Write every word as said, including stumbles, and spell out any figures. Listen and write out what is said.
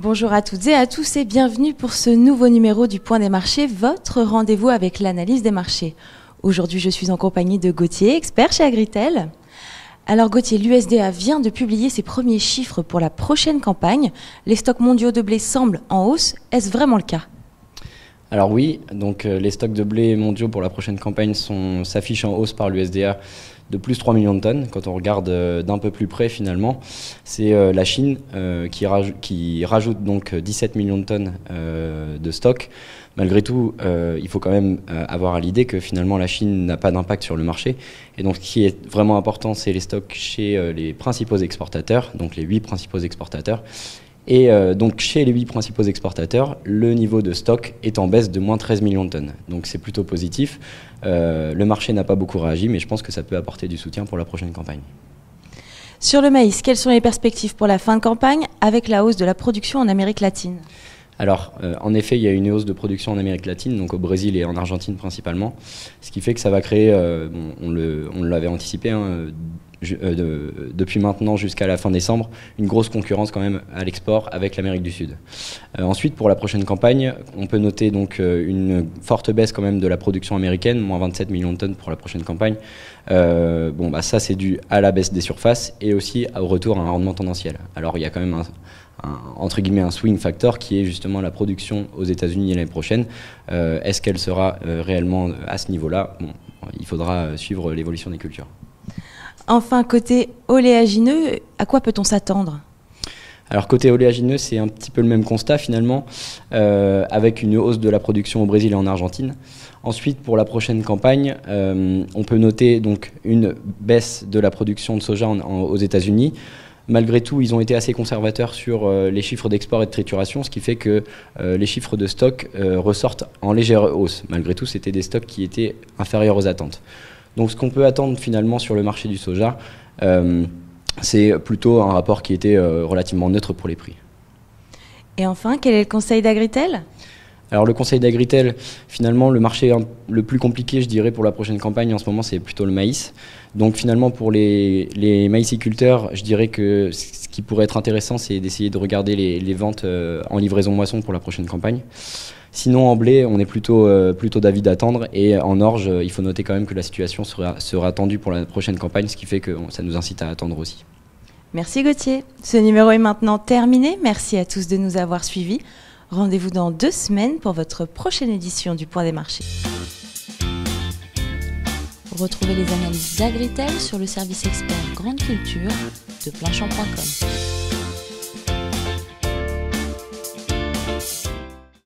Bonjour à toutes et à tous et bienvenue pour ce nouveau numéro du Point des marchés, votre rendez-vous avec l'analyse des marchés. Aujourd'hui, je suis en compagnie de Gauthier, expert chez Agritel. Alors Gauthier, l'U S D A vient de publier ses premiers chiffres pour la prochaine campagne. Les stocks mondiaux de blé semblent en hausse. Est-ce vraiment le cas ? Alors oui, donc euh, les stocks de blé mondiaux pour la prochaine campagne sont, s'affichent en hausse par l'U S D A de plus trois millions de tonnes. Quand on regarde euh, d'un peu plus près finalement, c'est euh, la Chine euh, qui, raj- qui rajoute donc dix-sept millions de tonnes euh, de stocks. Malgré tout, euh, il faut quand même euh, avoir à l'idée que finalement la Chine n'a pas d'impact sur le marché. Et donc ce qui est vraiment important, c'est les stocks chez euh, les principaux exportateurs, donc les huit principaux exportateurs. Et euh, donc chez les huit principaux exportateurs, le niveau de stock est en baisse de moins treize millions de tonnes. Donc c'est plutôt positif. Euh, le marché n'a pas beaucoup réagi, mais je pense que ça peut apporter du soutien pour la prochaine campagne. Sur le maïs, quelles sont les perspectives pour la fin de campagne avec la hausse de la production en Amérique latine ? Alors, euh, en effet, il y a une hausse de production en Amérique latine, donc au Brésil et en Argentine principalement, ce qui fait que ça va créer, euh, bon, on, le, on l'avait anticipé, hein, je, euh, de, depuis maintenant jusqu'à la fin décembre, une grosse concurrence quand même à l'export avec l'Amérique du Sud. Euh, ensuite, pour la prochaine campagne, on peut noter donc euh, une forte baisse quand même de la production américaine, moins vingt-sept millions de tonnes pour la prochaine campagne. Euh, bon, bah, ça c'est dû à la baisse des surfaces et aussi au retour à un rendement tendanciel. Alors il y a quand même un Un, entre guillemets un swing factor qui est justement la production aux États-Unis l'année prochaine. Euh, est-ce qu'elle sera euh, réellement à ce niveau-là ? Bon, il faudra suivre l'évolution des cultures. Enfin, côté oléagineux, à quoi peut-on s'attendre ? Alors côté oléagineux, c'est un petit peu le même constat finalement, euh, avec une hausse de la production au Brésil et en Argentine. Ensuite, pour la prochaine campagne, euh, on peut noter donc une baisse de la production de soja en, en, aux États-Unis. Malgré tout, ils ont été assez conservateurs sur euh, les chiffres d'export et de trituration, ce qui fait que euh, les chiffres de stock euh, ressortent en légère hausse. Malgré tout, c'était des stocks qui étaient inférieurs aux attentes. Donc ce qu'on peut attendre finalement sur le marché du soja, euh, c'est plutôt un rapport qui était euh, relativement neutre pour les prix. Et enfin, quel est le conseil d'Agritel ? Alors le conseil d'Agritel, finalement le marché le plus compliqué je dirais pour la prochaine campagne en ce moment c'est plutôt le maïs. Donc finalement pour les, les maïsiculteurs, je dirais que ce qui pourrait être intéressant c'est d'essayer de regarder les, les ventes euh, en livraison moisson pour la prochaine campagne. Sinon en blé on est plutôt, euh, plutôt d'avis d'attendre et en orge il faut noter quand même que la situation sera, sera tendue pour la prochaine campagne, ce qui fait que ça nous incite à attendre aussi. Merci Gauthier. Ce numéro est maintenant terminé. Merci à tous de nous avoir suivis. Rendez-vous dans deux semaines pour votre prochaine édition du Point des marchés. Retrouvez les analyses d'Agritel sur le service expert Grande Culture de Planchamp point com.